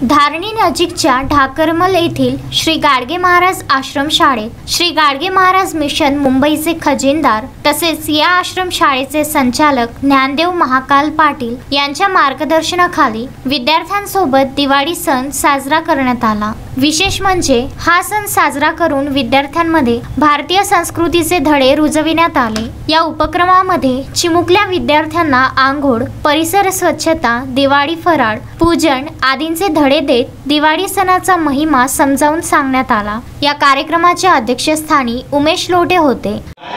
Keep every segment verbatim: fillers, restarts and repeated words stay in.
धारणी नजीकच्या ढाकरमल येथील श्री गाडगे महाराज आश्रम शाळेत श्री गाडगे महाराज मिशन मुंबईचे खजिनदार तसेच या आश्रम शाळेचे संचालक ज्ञानदेव महाकाल पाटील यांच्या मार्गदर्शनाखाली विद्यार्थ्यांसोबत दिवाळी सण साजरा करण्यात आला। विशेष म्हणजे हा सण साजरा करून विद्यार्थ्यांमध्ये भारतीय संस्कृतीचे धडे रुजविण्यात आले। या उपक्रमामध्ये चिमुकल्या विद्यार्थ्यांना आंघोळ, परिसर स्वच्छता, दिवाळी फराळ, पूजन आदींचे धडे देत दिवाळी सणाचा महिमा समजावून सांगण्यात आला। या कार्यक्रमाच्या अध्यक्षस्थानी उमेश लोटे होते।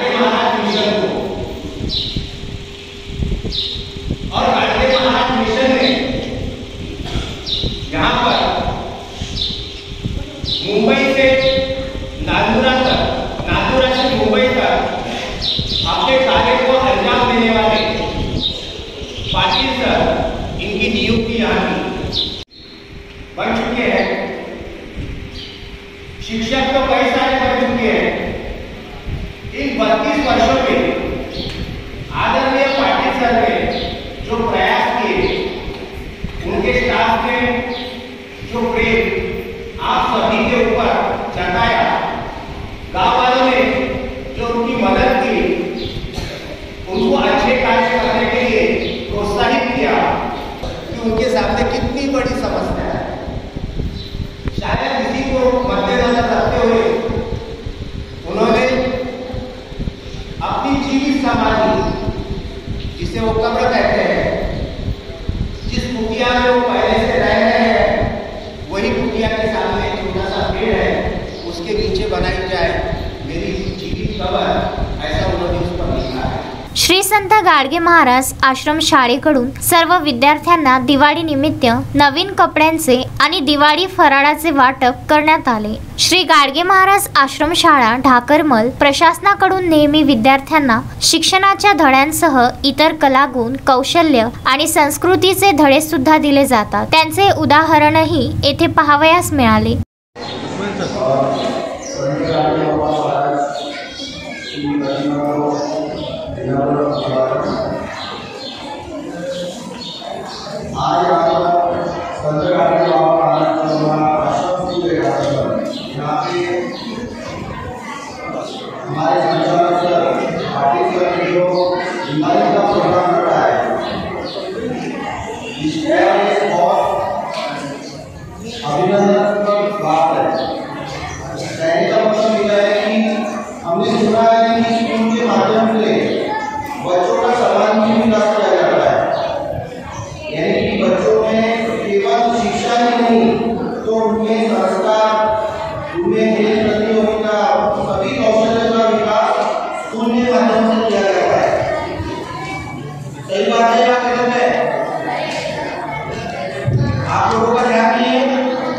और गाडगे महाराज मिशन ने यहाँ पर मुंबई से नागपुरा तक, नागपुरा से मुंबई तक अपने कार्य को अंजाम देने वाले पाटिल सर, इनकी नियुक्ति यहाँ की बन चुके हैं। शिक्षक तो कई सारे बन चुके हैं। इन बत्तीस वर्षों में आदरणीय पाटिल सर ने जो प्रयास किए, उनके स्टाफ ने जो प्रेम आप सभी के ऊपर जताया, गांव वालों ने जो उनकी मदद की, उनको अच्छे कार्य करने के लिए प्रोत्साहित किया कि उनके सामने कितनी बड़ी समस्या है। शायद इसी को मद्देनजर रखते हुए उन्होंने अपनी जीवित समाधि, जिसे वो कब्र कहते हैं, जिस कुटिया में वो पहले से रह रहे हैं, वही कुटिया के सामने एक छोटा सा पेड़ है, उसके नीचे बनाई जाए मेरी जीवित कब्र, ऐसा उन्होंने उस पर लिखा है। श्री संत गाडगे महाराज आश्रम शाळेकडून सर्व विद्यार्थ्यांना दिवाळी निमित्त नवीन कपड्यांचे आणि दिवाळी फराळाचे वाटप करण्यात आले। श्री गाडगे महाराज आश्रम शाळा ढाकरमल प्रशासनाकडून नेहमी विद्यार्थ्यांना शिक्षणाच्या धड्यांसह इतर कलागुण, कौशल्य आणि संस्कृतीचे धडे सुद्धा दिले जातात। त्यांचे उदाहरणही येथे पाहावयास मिळाले। आज संत गाडगे महाराज आश्रम स्कूल यहाँ पे हमारे संचालक सर पाटिल सर ने जो दिवाली का प्रोग्राम रखा है, इसमें बहुत अभिनंदन बात है। कहने का मतलब यह है कि हमने सुना है कि स्कूल के माध्यम से बच्चों का सर्वांगीण विकास किया जाता है, यानी कि बच्चों में केवल शिक्षा ही नहीं तो उनमें संस्कार, उनमें खेल प्रतियोगिता, सभी कौशल का विकास स्कूल के माध्यम से किया जाता है। सही बात है या गलत है? आप लोगों का ध्यान नहीं है?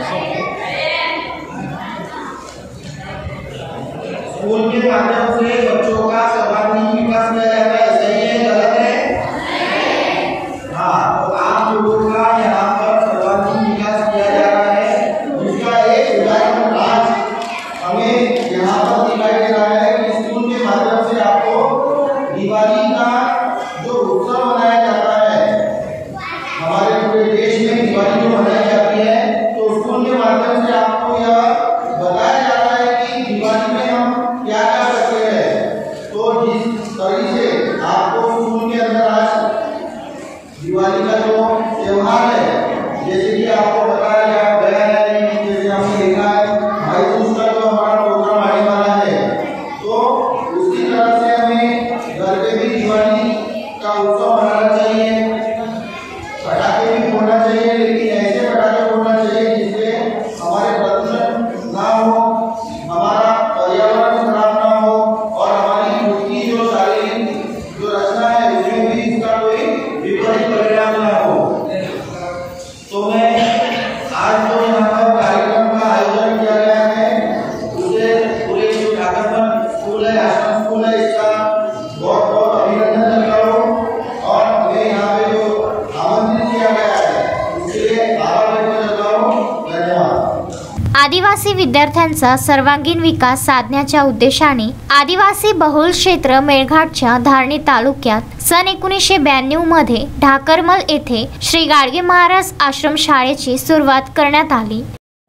स्कूल के माध्यम से बच्चों का सर्वांगीण विकास किया जाता है, सही है गलत है? हाँ, तो आप लोगों का यहाँ पर सर्वांगीण विकास किया जा रहा है, जिसका एक उदाहरण आज हमें यहाँ पर दिखाई दे रहा है कि स्कूल के माध्यम से आपको दिवाली का जो उत्सव मनाया जाता है, हमारे पूरे देश में दिवाली जो मनाई जाती है, तो स्कूल के माध्यम से आपको यह बताया जाता है कि दिवाली में हम क्या क्या करते हैं। तो जिस तरह से आपको स्कूल के अंदर आज दिवाली का जो त्योहार है, जैसे कि आपको बताया गया है, जैसे हमने देखा है भाई दूज का जो हमारा प्रोग्राम आने वाला है, तो उसी तरह से हमें घर पे भी दिवाली का उत्सव मनाना चाहिए। पटाखे भी फोड़ना चाहिए, लेकिन ऐसे पटाखे फोड़ना चाहिए जिससे हमारे प्रदूषण ना हो, हमारा पर्यावरण खराब ना हो, और हमारी खुद की जो शारीरिक जो रचना है उसमें भी इसका कोई विपरीत परिणाम ना हो। तो मैं आज जो यहाँ पर कार्यक्रम का आयोजन किया गया है, उसे पूरे जो ढाकरमल स्कूल है, आश्रम स्कूल है, इसका बहुत बहुत अभिनंदन करता हूँ। और मैं यहाँ पे जो आमंत्रित किया गया है उसके लिए आभार व्यक्त करता हूँ। धन्यवाद। आदिवासी विद्यार्थ्यांचा सर्वांगीण विकास साधण्याच्या उद्देशाने आदिवासी बहुल क्षेत्र मेळघाटच्या धारणी तालुक्यात सन एकोणीसशे ब्याण्णव मध्ये ढाकरमल येथे श्री गाडगे महाराज आश्रम शाळेची सुरुवात करण्यात आली।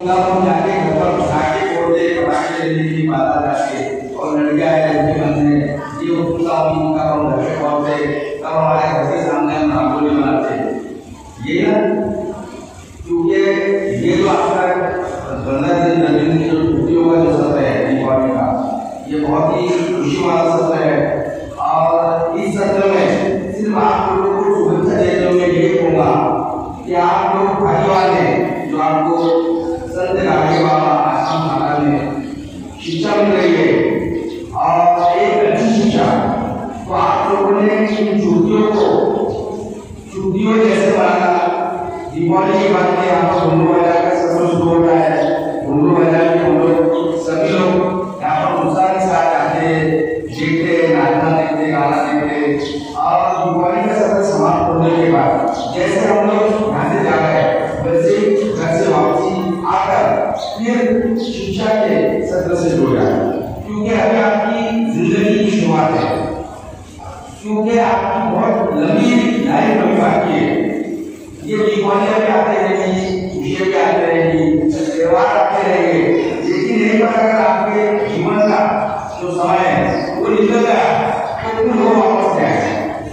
क्योंकि ये जो आपका पंद्रह दिन नवीन जो छुट्टी होगा जो सत्र है दीपावली का, ये बहुत ही खुशी वाला सत्र है। और इस सत्र में सिर्फ आप लोगों को शुभेच्छा देते हुए ये कहूँगा कि आप लोग भाईवाल हैं जो आपको संत गाडगे बाबा आश्रम शाला में शिक्षा मिल रही है और एक अच्छी शिक्षा, तो आप लोगों ने इन छुट्टियों को छुट्टियों जैसे बनाना। दीपावली के बाद में यहाँ पर घुंडू बाजार का सफर शुरू होता है। घुंडू बाजार में हम लोग सभी लोग यहाँ पर उत्साह के साथ आते हैं, देखते हैं, नाचना देखते, गाना देखते। और दीपावली का सफर समाप्त होने के बाद जैसे हम लोग यहाँ से जा रहे हैं, वैसे घर से वापसी आकर फिर शिक्षा के सत्र से जुड़ जाए, क्योंकि अभी आपकी जिंदगी की शुरुआत है, क्योंकि आपकी बहुत लंबी लाइफ अभी बाकी है। ये दीपावली भी आते रहेंगी, खुशियाँ भी आते रहेंगी, त्योहार आते रहेंगे, लेकिन एक बार अगर आपके जीवन का जो समय है वो निकल गया तो फिर वो वापस जाएगा।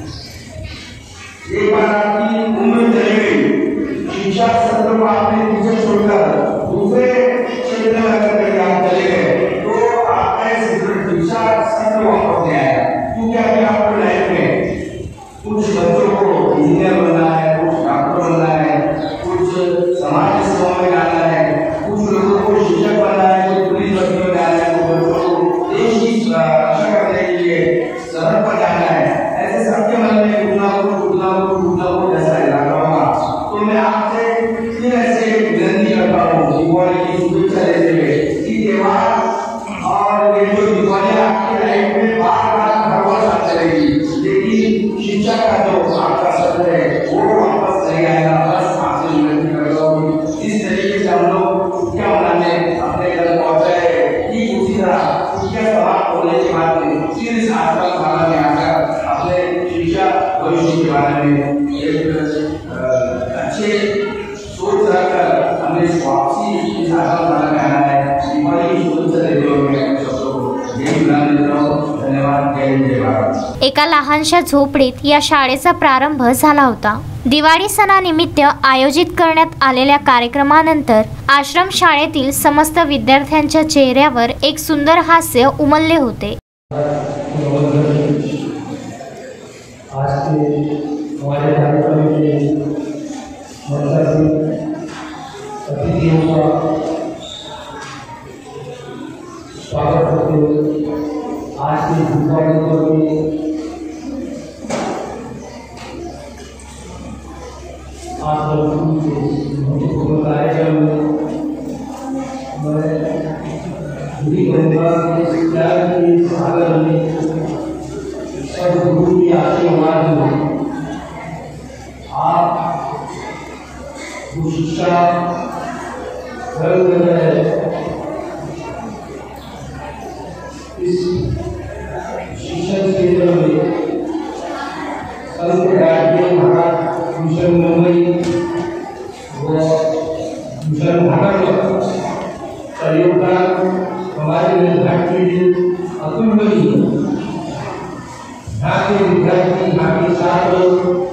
एक बार आपकी उम्र चली गई, शिक्षा सत्र को आपने पीछे छोड़कर दूसरे क्षेत्र में अगर कहीं आप चले गए तो आपका शिक्षा सत्र वापस जाएगा, क्योंकि अभी आपको लाइफ में कुछ बच्चों को इंजीनियर बनना है, डॉक्टर बनना है, कुछ समाज सेवा में जाना है, कुछ लोगों को शिक्षक बनना है, कुछ पुलिस भर्ती में जाना है, कुछ बच्चों को देश की रक्षा करने के लिए सरहद पर जाना है। ऐसे सबके मन में कुछ ना कुछ कुछ ना कुछ कुछ ना कुछ ऐसा इलाका होगा। तो मैं आपसे फिर ऐसे विनती करता हूँ दीपावली की शुभेच्छा देते हुए कि त्योहार और ये जो दीपावली आपकी लाइफ में बार बार हर वर्ष आती रहेगी, लेकिन शिक्षा का जो आपका सत्र है वो वापस नहीं आएगा। बस आपसे विनती करता हूँ इस तरीके से हम लोग छुट्टियाँ मनाने अपने घर पहुँचे, ठीक उसी तरह छुट्टियाँ समाप्त होने के बाद में फिर इस आश्रम शाला में आकर अपने शिक्षा भविष्य के बारे में एक अच्छे सोच रखकर हमें इस वापसी इस आश्रम शाला में आना है। दीपावली की शुभेच्छा देते हुए मैं अपने शब्दों को यही विराम देता हूँ। धन्यवाद। जय हिंद, जय भारत। एका लहानशा झोपडीत या शाळेचा प्रारंभ झाला होता। दिवाळी सणानिमित्त आयोजित करण्यात आलेल्या कार्यक्रमानंतर आश्रम शाळेतील समस्त विद्यार्थ्यांच्या चेहऱ्यावर एक सुंदर हास्य उमलले होते। आज के हमारे कार्यक्रम के अतिथियों का स्वागत करते हुए आज के दीपावली पर्व में आप लोगों के महत्वपूर्ण कार्यक्रम में मैं भी कहूँगा कि प्यार के सागर में सब गुरु की आशीर्वाद में आप जो शिक्षा घर में है, इस शिक्षण क्षेत्र में संत गाडगे महाराज मिशन मुंबई व मिशन ढाका का योगदान हमारे मेळघाट के लिए अतुलनीय है। यहाँ के विद्यार्थी, यहाँ के छात्र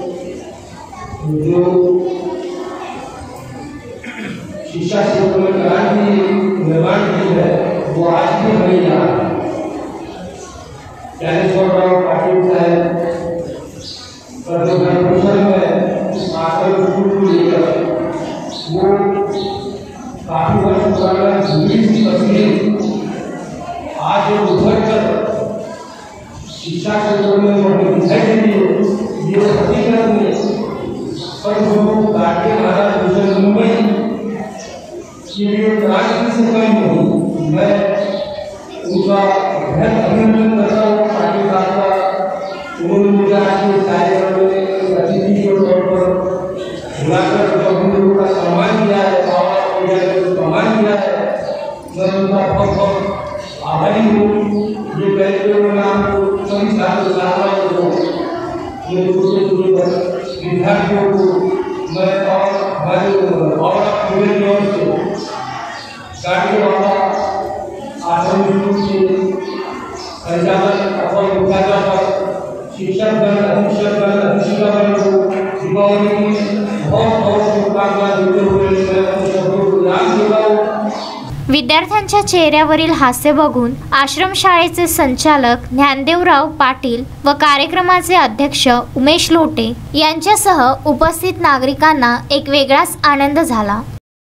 जो शिक्षा क्षेत्र में क्रांति निर्माण की है वो आज भी हमें याद है। ज्ञानेश्वरराव पाटिल साहब प्रदर्शन में आकर स्कूल को लेकर वो काफी वर्ष पुराना इंग्लिश की तस्वीर आज उभर कर शिक्षा क्षेत्र में जो हमें दिखाई देती है ये हकीकत में संत गाडगे महाराज मिशन मुंबई के लिए क्रांति से कम नहीं। मैं उनका बहुत अभिनंदन करता हूँ। पाटिल साहब का उन्होंने मुझे आज के कार्यक्रम में अतिथि के तौर पर बुलाकर जो हम लोगों का सम्मान किया है, सम्मान किया है, को जानकारी दो। ये छोटे छोटे विद्यार्थियों को मैं और हमारे और पूरे लोग से गाड़ी वाला आश्रम के संचालन अथवा उद्घाटन पर शिक्षक दल अधीक्षक दल अधिशिक्षकगण को दीपावली की बहुत बहुत शुभकामनाएं देते हुए मैं अपने शब्दों को विराम देता हूँ। विद्यार्थ्यांच्या चेहऱ्यावरील हास्य बघून आश्रमशाळेचे संचालक ज्ञानदेवराव पाटील व कार्यक्रमाचे अध्यक्ष उमेश लोटे यांच्यासह उपस्थित नागरिकांना एक वेगळाच आनंद झाला।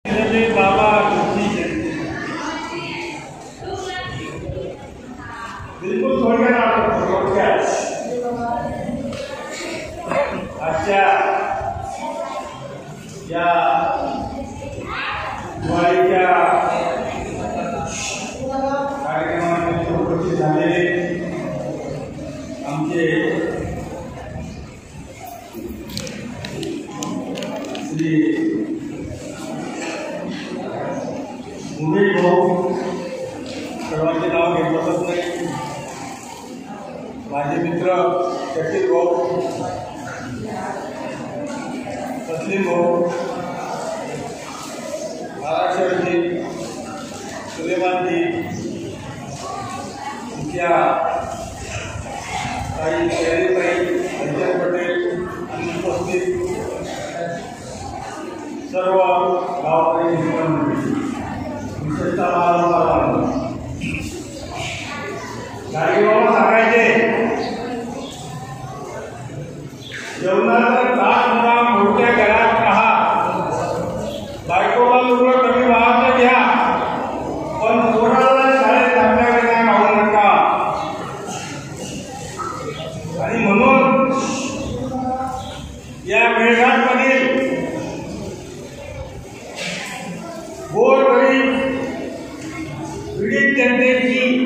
आमचे श्री उमेश भाऊ सर्वांचे नाव घेत बसत नाही, माझे मित्र शकील भाऊ, तस्लीम भाऊ, महाराष्ट्रजी, सुलेमानजी, इनक्या काही शहरीताई रंजन पटेल आणि उपस्थित सर्व गावकरी मित्रांनी विशेषतः गाडीबाबा सांगायचे जेवणाचा ताट म्हणा मोठ्या घरात राहा, बायकोला लुगडं कमी वाहत घ्या, पण पोराला शाळेत चांगल्या वेळेला राहू नका। आणि म्हणून या मेळघाटमधील गोरगरीब पीडित जनतेची,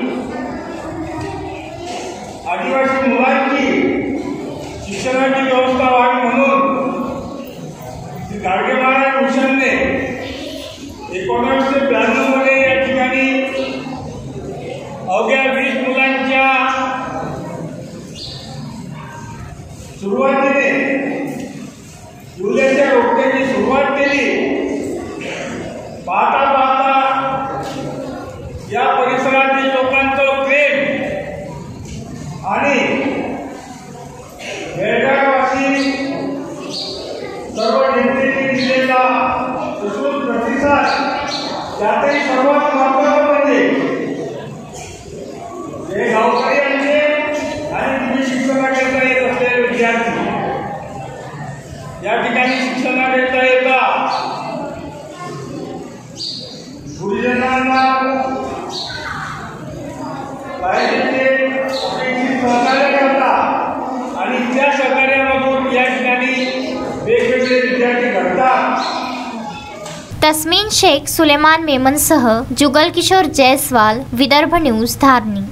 आदिवासी मुलांची शिक्षणाची व्यवस्था व्हावी म्हणून श्री गाडगे महाराज मिशनने एकोणीसशे ब्याण्णव मध्ये या ठिकाणी अवघ्या वीस मुलांच्या सुरुवातीने जुल्याच्या रोखण्याची सुरुवात केली। पाहता पाहता या परिसरातील लोकांचं प्रेम आणि मेळघाटवासी सर्व जनतेने दिलेला उत्स्फूर्त प्रतिसाद, त्यातही सर्वात महत्त्वाचं म्हणजे हे गावकरी आणि तुम्ही शिक्षणाकरता येत असलेले विद्यार्थी या ठिकाणी शिक्षणाकरता येतात, गुरुजनांना पाहिजे अपेक्षित सहकार्य करतात आणि त्या सहकार्यामधून या ठिकाणी वेगवेगळे विद्यार्थी घडतात। तस्मीन शेख, सुलेमान मेमनसह जुगल किशोर जयस्वाल, विदर्भ न्यूज, धारणी।